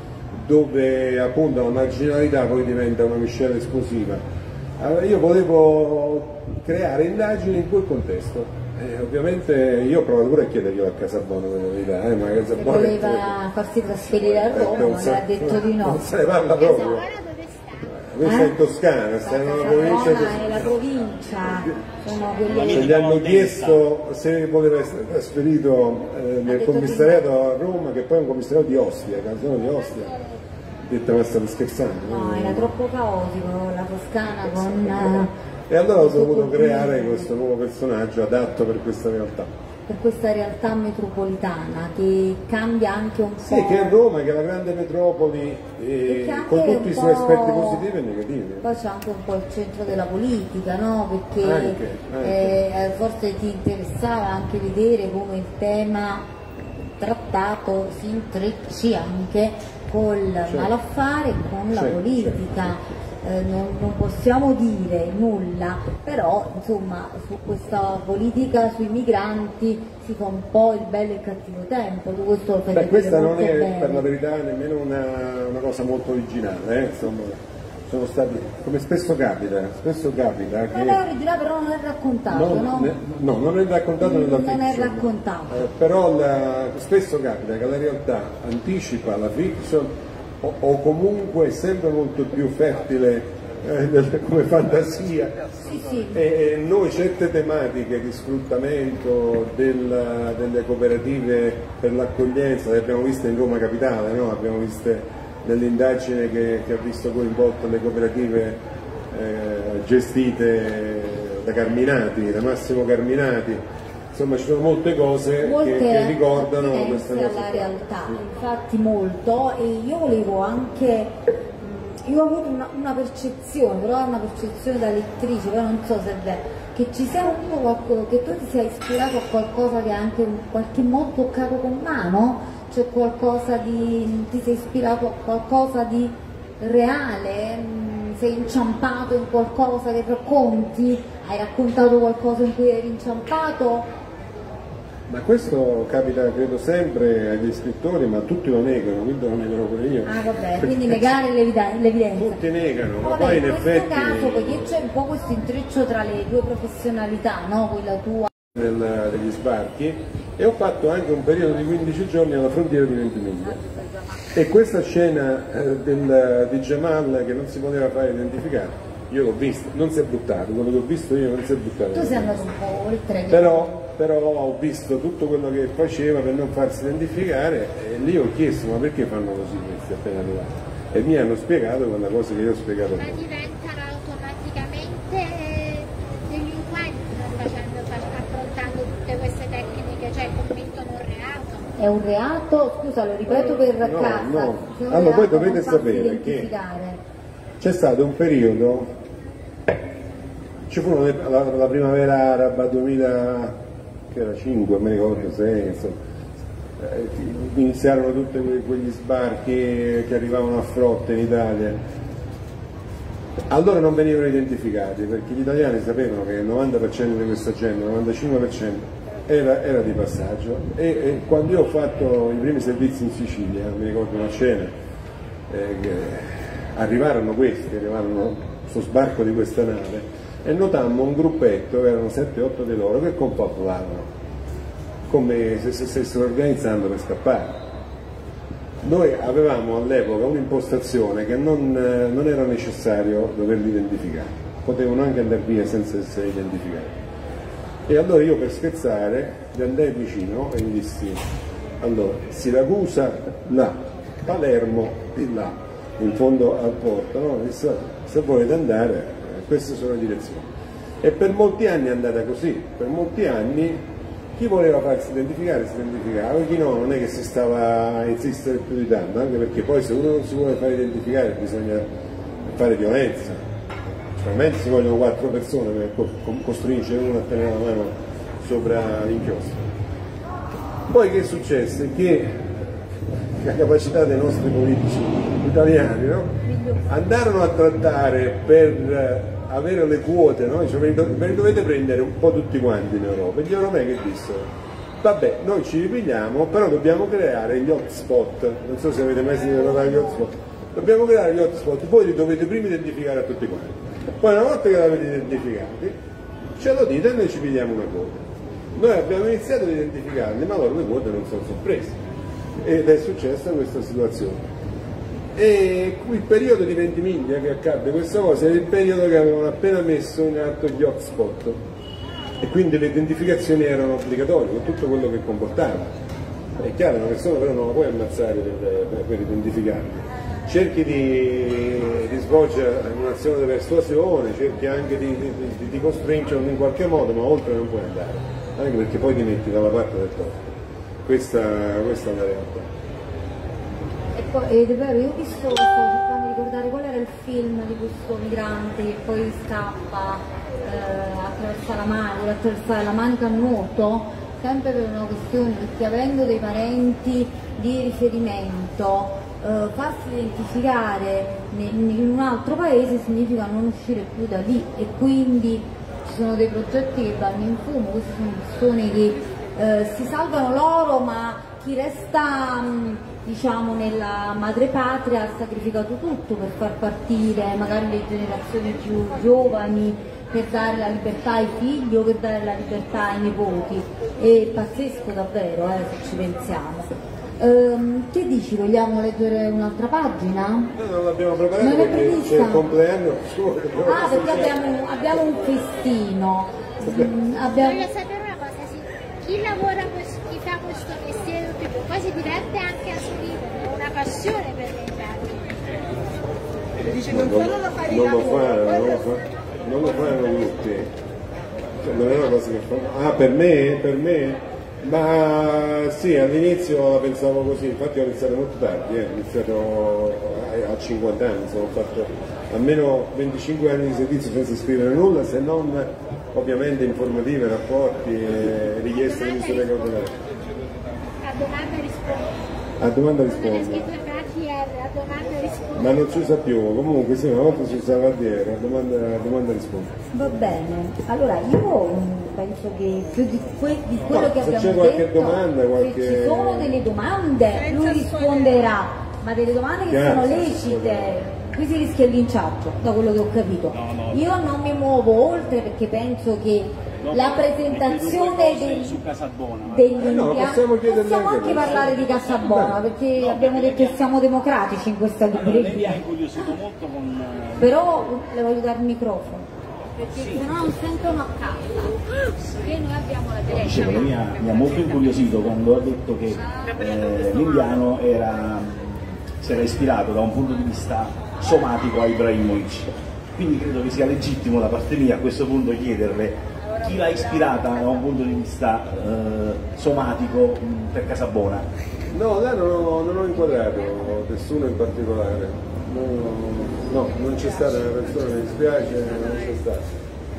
dove appunto la marginalità poi diventa una miscela esplosiva. Allora, io volevo creare indagini in quel contesto. Eh, ovviamente io ho provato pure a chiederglielo a Casabona per la verità, eh, ma Casabona voleva è... farsi trasferire a Roma, ma le ha detto di no. Non se ne parla proprio. Questa eh? è in Toscana, sta in una provincia. È la provincia, sono quelli Cioè, gli hanno chiesto se voleva essere trasferito eh, nel commissariato a Roma, che poi è un commissariato di Ostia, canzone di Ostia. Detto, ma state scherzando? No, era troppo caotico la Toscana con... E allora ho dovuto creare questo nuovo personaggio adatto per questa realtà. Per questa realtà metropolitana che cambia anche un po'. Sì, che è Roma, che è la grande metropoli, eh, con tutti i suoi aspetti positivi e negativi. Poi c'è anche un po' il centro della politica, no? Perché anche, anche. Eh, forse ti interessava anche vedere come il tema trattato si intrecci anche col certo. malaffare e con certo, la politica. Certo. Eh, non, non possiamo dire nulla, però insomma su questa politica sui migranti si fa un po' il bello e il cattivo tempo. Tu questo lo fai. Beh, questa non è bene. Per la verità nemmeno una, una cosa molto originale, eh? Insomma, sono stati, come spesso capita, spesso capita che... Non è originale, però non è raccontato, non, no? Ne, no, non è raccontato nella fiction. Non è raccontato. Eh, però la, spesso capita che la realtà anticipa la fiction o, o comunque è sempre molto più fertile eh, come fantasia. Sì, sì. E, e noi certe tematiche di sfruttamento del, delle cooperative per l'accoglienza le abbiamo viste in Roma Capitale, no? Abbiamo viste nell'indagine che, che ha visto coinvolte le cooperative eh, gestite da Carminati, da Massimo Carminati. Insomma ci sono molte cose molte che, che ricordano questa cosa alla realtà, sì. Infatti molto, e io volevo anche, io ho avuto una, una percezione, però è una percezione da lettrice, però non so se è vero, che ci sia avuto qualcosa, che tu ti sia ispirato a qualcosa che ha anche in qualche modo toccato con mano, cioè qualcosa di, ti sei ispirato a qualcosa di reale, sei inciampato in qualcosa che racconti, hai raccontato qualcosa in cui eri inciampato? Ma questo capita credo sempre agli scrittori, ma tutti lo negano, quindi lo negano pure io. Ah vabbè, quindi negare l'evidenza. Tutti negano, ma vabbè, poi in, in effetti... questo caso, perché c'è un po' questo intreccio tra le due professionalità, no? Quella tua... Del, degli sbarchi, e ho fatto anche un periodo di quindici giorni alla frontiera di Ventimiglia. E questa scena eh, del, di Jamal che non si poteva fare identificare, io l'ho vista, non si è buttato, quello che ho visto io non si è buttato. Tu sei andato un po' oltre. Però, però ho visto tutto quello che faceva per non farsi identificare e lì ho chiesto ma perché fanno così questi appena arrivati? E mi hanno spiegato quella cosa che io ho spiegato. Ma diventano automaticamente delinquenti facendo, approntando tutte queste tecniche, cioè commettono un reato. È un reato? Scusa, lo ripeto per no, casa. No. Allora voi dovete sapere che c'è stato un periodo, ci furono le, la, la primavera araba duemilacinque, mi ricordo, sei, insomma, eh, iniziarono tutti quegli sbarchi che arrivavano a frotte in Italia. Allora non venivano identificati perché gli italiani sapevano che il novanta per cento di questa gente, il novantacinque per cento era, era di passaggio e, e quando io ho fatto i primi servizi in Sicilia, mi ricordo una cena, eh, che arrivarono questi, arrivarono sullo sbarco di questa nave e notammo un gruppetto, erano sette otto di loro, che confabulavano come se si stessero organizzando per scappare. Noi avevamo all'epoca un'impostazione che non, non era necessario doverli identificare, potevano anche andare via senza essere identificati. E allora io per scherzare gli andai vicino e gli dissi: allora, Siracusa là, Palermo di là, in fondo al porto, no? Disse, se volete andare, queste sono le direzioni. E per molti anni è andata così, per molti anni chi voleva farsi identificare si identificava, chi no non è che si stava a insistere più di tanto, anche perché poi se uno non si vuole fare identificare bisogna fare violenza, solamente si vogliono quattro persone per costringere uno a tenere la mano sopra l'inchiostro. Poi che successe? Che la capacità dei nostri politici italiani, no? Andarono a trattare per avere le quote, no? Cioè, ve li dovete prendere un po' tutti quanti in Europa. E gli europei che dissero: vabbè, noi ci ripigliamo, però dobbiamo creare gli hotspot. Non so se avete mai sentito parlare degli hotspot. Dobbiamo creare gli hotspot, voi li dovete prima identificare a tutti quanti. Poi una volta che l'avete identificati, ce lo dite e noi ci pigliamo una quota. Noi abbiamo iniziato ad identificarli, ma loro le quote non sono sorprese. Ed è successa questa situazione. E il periodo di Ventimiglia che accadde questa cosa era il periodo che avevano appena messo in atto gli hotspot e quindi le identificazioni erano obbligatorie con tutto quello che comportava. È chiaro, una persona però non la puoi ammazzare per, per, per identificarli, cerchi di, di svolgere un'azione di persuasione, cerchi anche di, di, di, di costringerlo in qualche modo, ma oltre non puoi andare, anche perché poi ti metti dalla parte del torto. Questa, questa è la realtà. Ed è vero, io ho visto, sto cercando di ricordare qual era il film di questo migrante che poi scappa eh, attraverso la manica, attraversare la manica a nuoto, sempre per una questione, perché avendo dei parenti di riferimento, eh, farsi identificare in un altro paese significa non uscire più da lì, e quindi ci sono dei progetti che vanno in fumo. Queste sono persone che eh, si salvano loro, ma chi resta mh, diciamo nella madrepatria ha sacrificato tutto per far partire magari le generazioni più giovani, per dare la libertà ai figli o per dare la libertà ai nipoti. È pazzesco davvero, eh, se ci pensiamo. Ehm, che dici, vogliamo leggere un'altra pagina? No, non l'abbiamo preparata non perché c'è il compleanno suo. Ah, perché abbiamo, abbiamo un festino. Mm, abbiamo... Voglio sapere una cosa, sì. Chi lavora, questo, chi fa questo mestiere, poi si diverte anche a scrivere, è una passione per le immagini. Dice non solo lo fai di non lo lavoro, fanno, poi non lo fa- non lo fanno tutti. Cioè, non è una cosa che fanno. Ah, per me? Per me? Ma sì, all'inizio la pensavo così, infatti ho iniziato molto tardi, eh. ho iniziato a cinquanta anni, ho fatto almeno venticinque anni di servizio senza scrivere nulla, se non ovviamente informative, rapporti, eh, richieste di misure cautelari. A domanda rispondo. A domanda Non è rispondo. scritto in A T R, a domanda rispondo. Ma non si usa più, comunque sì, una volta si usava a dire, a domanda, a domanda rispondo. Va bene, allora io mh, penso che più di, que- di quello No, che se abbiamo c'è qualche detto, domanda, qualche- se ci sono delle domande, lui risponderà, ma delle domande che Chiaro, sono sì, lecite. Qui si rischia il linciaggio, da quello che ho capito. No, no. Io non mi muovo oltre perché penso che No, la no, presentazione mi chiedo due cose dei, su Casabona. degli Eh no, impianti, possiamo chiederle possiamo anche anche questo. parlare di Casabona, perché abbiamo detto che siamo democratici in questa Allora, lei mi ha libreria. incuriosito molto con... eh, Però le voglio dare il microfono, perché se no non sentono a casa, perché noi abbiamo la diretta. Dicevo, mi ha, mi ha molto incuriosito quando ha detto che eh, l'indiano era, si era ispirato da un punto di vista somatico a Ibrahimovic. Quindi credo che sia legittimo da parte mia a questo punto chiederle chi l'ha ispirata da un punto di vista eh, somatico mh, per Casabona. No, là non ho, non ho inquadrato nessuno in particolare. No, no, non c'è stata una persona, mi dispiace, non c'è stata.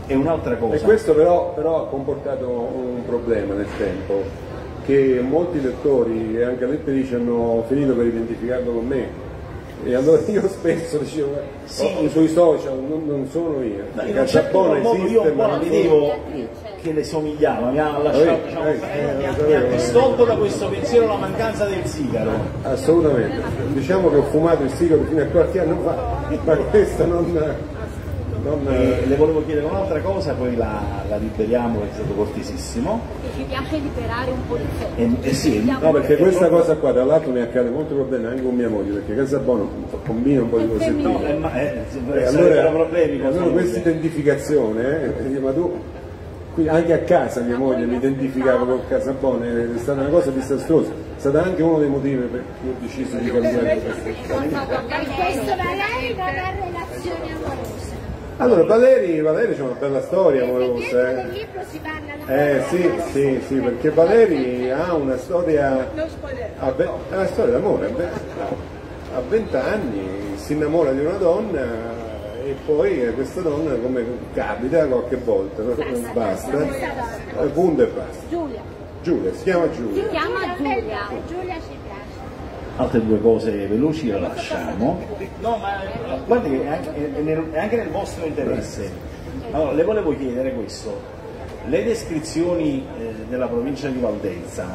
è un'altra cosa. E questo però, però ha comportato un problema nel tempo, che molti lettori e anche lettrici hanno finito per identificarlo con me. E allora io spesso dicevo, sì, oh, sui social non, non sono io, Casabona esiste, io un po' ma la non vedevo che le somigliava, mi ha lasciato, eh, diciamo, eh, mi, ha, eh, mi ha distolto da questo pensiero la mancanza del sigaro. Assolutamente, diciamo che ho fumato il sigaro fino a qualche anno fa, ma questo non... non E le volevo chiedere un'altra cosa, poi la, la liberiamo, è stato cortesissimo. Ci piace liberare un po' di tempo. E, e sì, no, perché questa cosa qua, tra l'altro mi accade molti problemi anche con mia moglie, perché Casabona combina un po' di cose. No, eh, ma eh, eh, allora, problemi con allora questa identificazione, eh, ma tu, qui anche a casa mia moglie mi identificava con Casabona, è stata una cosa disastrosa, è stato anche uno dei motivi per cui ho deciso di cambiare questo. Per questo Valeri non ha relazioni amorose. Allora, Valeri, Valeri c'è una bella storia amorosa. Nel Eh, libro si parla eh sì, sì, sì, perché Valeri ha una storia, ha ve- è una storia d'amore, a vent'anni si innamora di una donna e poi questa donna, come capita qualche volta, no? Basta, eh, punto e basta. Giulia. Giulia, si chiama Giulia. Si chiama Giulia. Giulia ci piace. Altre due cose veloci le lasciamo. No, ma guardi che è anche, è nel, è anche nel vostro interesse. Allora, le volevo chiedere questo. Le descrizioni eh, della provincia di Valdelsa,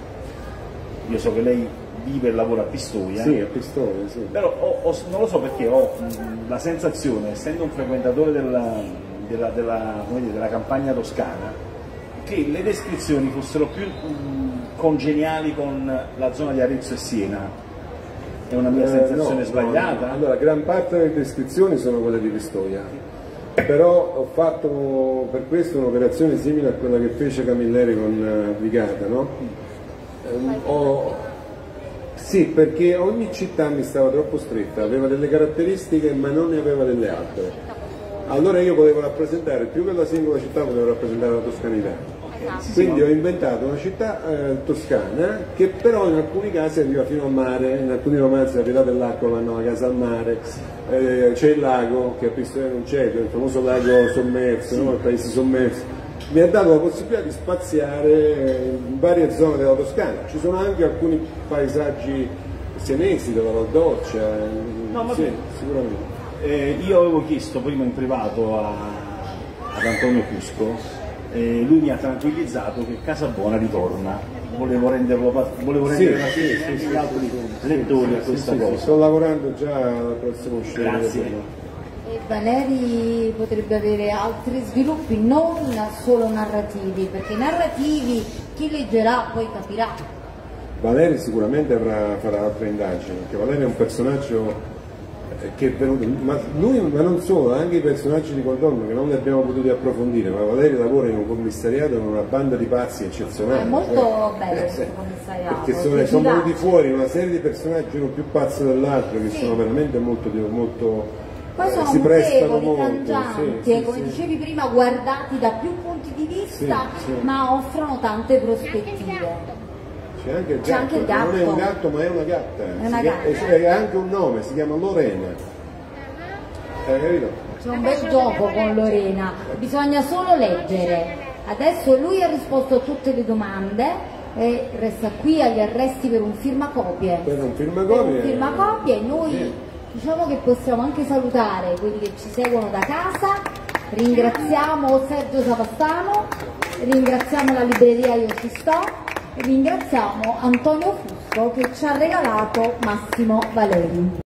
io so che lei vive e lavora a Pistoia. Sì, a Pistoia, sì. Però ho, ho, non lo so perché ho mh, la sensazione, essendo un frequentatore della, della, della, come dire, della campagna toscana, che le descrizioni fossero più mh, congeniali con la zona di Arezzo e Siena. È una mia sensazione eh, no, sbagliata? No. Allora, gran parte delle descrizioni sono quelle di Pistoia, però ho fatto per questo un'operazione simile a quella che fece Camilleri con Brigata, no? Eh, ho... Sì, perché ogni città mi stava troppo stretta, aveva delle caratteristiche ma non ne aveva delle altre. Allora io potevo rappresentare, più che la singola città, potevo rappresentare la toscanità. Quindi ho inventato una città eh, toscana che però in alcuni casi arriva fino al mare, in alcuni romanzi la pietà dell'acqua vanno a casa al mare, eh, c'è il lago che a Pistoia non c'è, il famoso lago sommerso, no? Il paese sommerso. Mi ha dato la possibilità di spaziare in varie zone della Toscana, ci sono anche alcuni paesaggi senesi della Val d'Orcia, No, ma sì, bene. sicuramente. Eh, io avevo chiesto prima in privato a, ad Antonio Fusco, e lui mi ha tranquillizzato che Casabona ritorna. Volevo renderlo, volevo rendere Sì, la sì, sì, sì, gli sì, altri sì, lettori sì, a questa sì, sì, cosa. sto lavorando già alla prossima uscita. Grazie. E Valeri potrebbe avere altri sviluppi, non solo narrativi, perché narrativi chi leggerà poi capirà. Valeri sicuramente avrà, farà altre indagini, perché Valeri è un personaggio che è venuto, ma lui, ma non solo, anche i personaggi di Condorno che non li abbiamo potuti approfondire, ma Valeri lavora in un commissariato con una banda di pazzi eccezionale. È molto cioè, bello eh, questo commissariato. perché sono, sono venuti fuori una serie di personaggi, uno più pazzo dell'altro, che Sì. sono veramente molto, molto Poi sono eh, si prestano mutevoli, molto, cangianti, sì, e sì, come sì. dicevi prima, guardati da più punti di vista, Sì, sì. ma offrono tante Anche il prospettive. gatto. C'è anche il C'è gatto, anche il non è un gatto. gatto ma è una gatta, È una Si chiama- gatta. è, è anche un nome, si chiama Lorena. Hai capito? C'è un bel gioco con Lorena, bisogna solo leggere. Adesso lui ha risposto a tutte le domande e resta qui agli arresti per un firmacopie. Per un Per firmacopie. un firmacopie, noi Sì. diciamo che possiamo anche salutare quelli che ci seguono da casa. Ringraziamo Sergio Savastano, ringraziamo la libreria Io Ci Sto, ringraziamo Antonio Fusco che ci ha regalato Massimo Valeri.